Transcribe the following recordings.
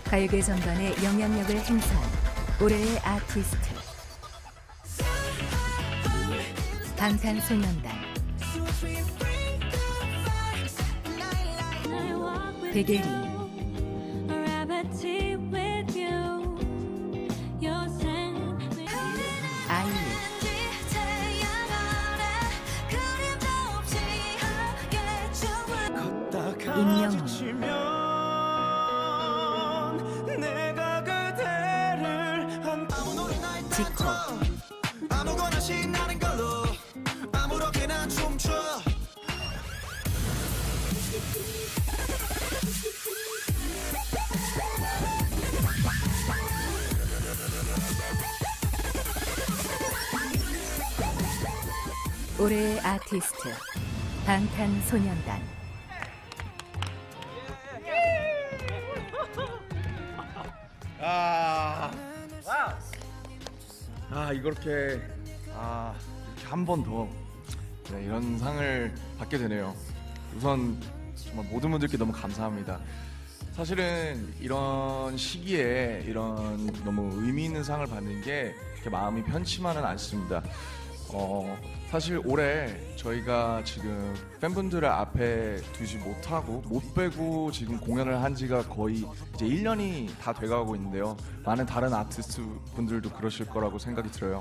가요계 전반에 영향력을 행사한 올해의 아티스트 방탄소년단. 백예린, 아이유, 임영웅, 지코, 올해의 아티스트 방탄소년단. 이렇게 한 번 더 이런 상을 받게 되네요. 우선 정말 모든 분들께 너무 감사합니다. 사실은 이런 시기에 이런 너무 의미 있는 상을 받는 게 그렇게 마음이 편치만은 않습니다. 사실 올해 저희가 지금 팬분들을 앞에 두지 못하고 못 빼고 지금 공연을 한 지가 거의 이제 1년이 다 돼가고 있는데요. 많은 다른 아티스트 분들도 그러실 거라고 생각이 들어요.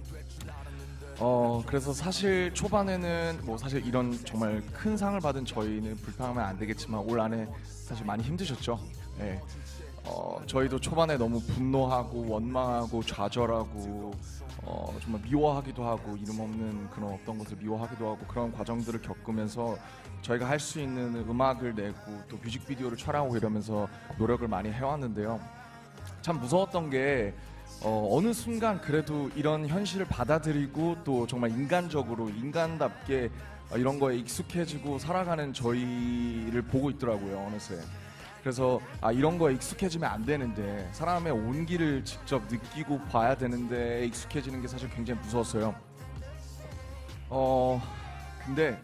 그래서 사실 초반에는 사실 이런 정말 큰 상을 받은 저희는 불평하면 안 되겠지만 올 한해 사실 많이 힘드셨죠. 네. 저희도 초반에 너무 분노하고 원망하고 좌절하고 정말 미워하기도 하고 이름 없는 그런 어떤 것을 미워하기도 하고 그런 과정들을 겪으면서 저희가 할 수 있는 음악을 내고 또 뮤직비디오를 촬영하고 이러면서 노력을 많이 해왔는데요. 참 무서웠던 게 어느 순간 그래도 이런 현실을 받아들이고 또 정말 인간적으로 인간답게 이런 거에 익숙해지고 살아가는 저희를 보고 있더라고요, 어느새. 그래서 이런 거에 익숙해지면 안 되는데 사람의 온기를 직접 느끼고 봐야 되는데 익숙해지는 게 사실 굉장히 무서웠어요. 근데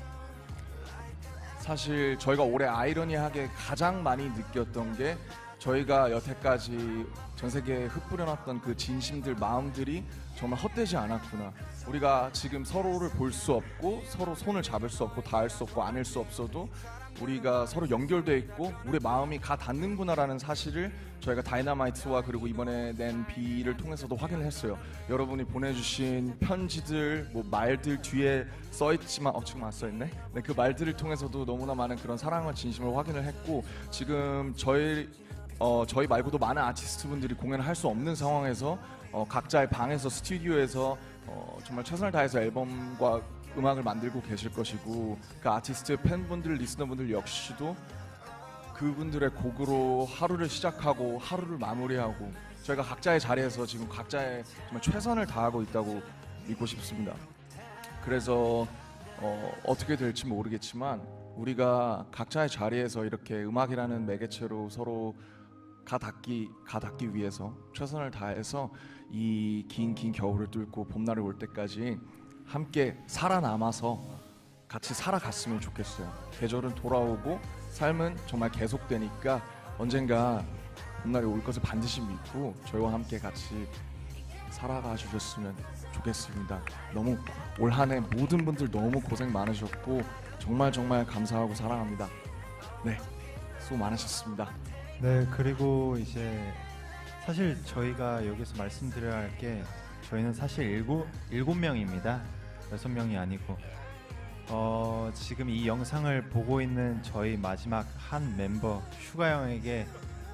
사실 저희가 올해 아이러니하게 가장 많이 느꼈던 게 저희가 여태까지 전 세계에 흩뿌려놨던 그 진심들, 마음들이 정말 헛되지 않았구나. 우리가 지금 서로를 볼 수 없고 서로 손을 잡을 수 없고 닿을 수 없고 안을 수 없어도 우리가 서로 연결돼 있고 우리 마음이 가 닿는구나라는 사실을 저희가 다이너마이트와 그리고 이번에 낸 비를 통해서도 확인을 했어요. 여러분이 보내주신 편지들, 말들 뒤에 써있지만 지금 안 써있네? 네, 그 말들을 통해서도 너무나 많은 그런 사랑과 진심을 확인을 했고 지금 저희 말고도 많은 아티스트 분들이 공연을 할 수 없는 상황에서 각자의 방에서 스튜디오에서 정말 최선을 다해서 앨범과 음악을 만들고 계실 것이고 그 아티스트 팬분들, 리스너분들 역시도 그분들의 곡으로 하루를 시작하고 하루를 마무리하고 저희가 각자의 자리에서 지금 각자의 정말 최선을 다하고 있다고 믿고 싶습니다. 그래서 어떻게 될지 모르겠지만 우리가 각자의 자리에서 이렇게 음악이라는 매개체로 서로 가닿기 위해서 최선을 다해서 이 긴 겨울을 뚫고 봄날이 올 때까지 함께 살아남아서 같이 살아갔으면 좋겠어요. 계절은 돌아오고 삶은 정말 계속되니까 언젠가 봄날이 올 것을 반드시 믿고 저희와 함께 같이 살아가 주셨으면 좋겠습니다. 너무 올 한 해 모든 분들 너무 고생 많으셨고 정말 감사하고 사랑합니다. 네, 수고 많으셨습니다. 네, 그리고 이제 사실 저희가 여기서 말씀드려야 할 게 저희는 사실 7명입니다. 6명이 아니고 지금 이 영상을 보고 있는 저희 마지막 한 멤버 슈가 형에게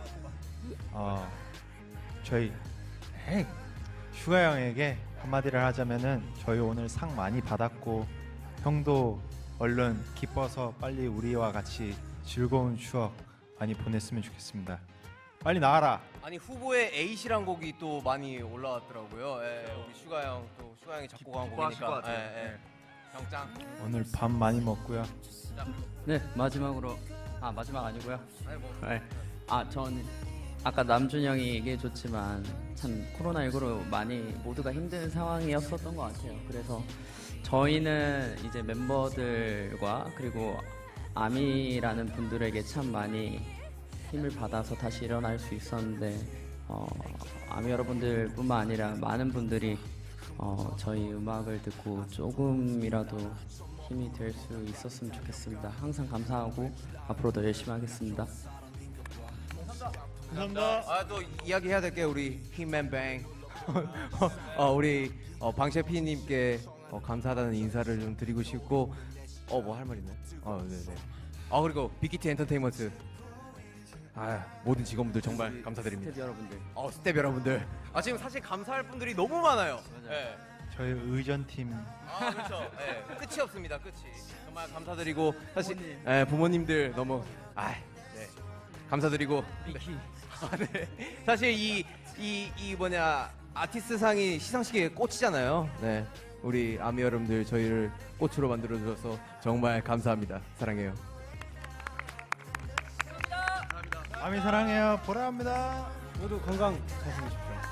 슈가 형에게 한마디를 하자면은 저희 오늘 상 많이 받았고 형도 얼른 기뻐서 빨리 우리와 같이 즐거운 추억 많이 보냈으면 좋겠습니다. 빨리 나와라. 아니 후보에 에잇이란 곡이 또 많이 올라왔더라고요. 우리 슈가 형이 작곡한 곡이니까. 형짱. 오늘 밥 많이 먹고요. 네, 마지막으로 마지막 아니고요. 전 아까 남준 형이 얘기해줬지만 참 코로나19로 많이 모두가 힘든 상황이었었던 것 같아요. 그래서 저희는 이제 멤버들과 그리고 아미라는 분들에게 참 많이 힘을 받아서 다시 일어날 수 있었는데 아미 여러분들뿐만 아니라 많은 분들이 저희 음악을 듣고 조금이라도 힘이 될 수 있었으면 좋겠습니다. 항상 감사하고 앞으로도 열심히 하겠습니다. 감사합니다. 또 이야기해야 될 게 우리 힘맨뱅 우리 방셰피님께 감사하다는 인사를 좀 드리고 싶고 뭐 할 말 있나요? 네네. 그리고 빅히트 엔터테인먼트 모든 직원분들 정말 감사드립니다. 스텝 여러분들. 스텝 여러분들. 지금 사실 감사할 분들이 너무 많아요. 네. 저희 의전팀 그렇죠. 네. 끝이 없습니다. 끝이. 정말 감사드리고 사실 부모님들 너무 네. 감사드리고. 네. 사실 이 아티스트상이 시상식의 꽃이잖아요. 네. 우리 아미 여러분들 저희를 꽃으로 만들어 주셔서 정말 감사합니다. 사랑해요. 아미 사랑해요. 보라합니다. 모두 건강 하시고 싶죠.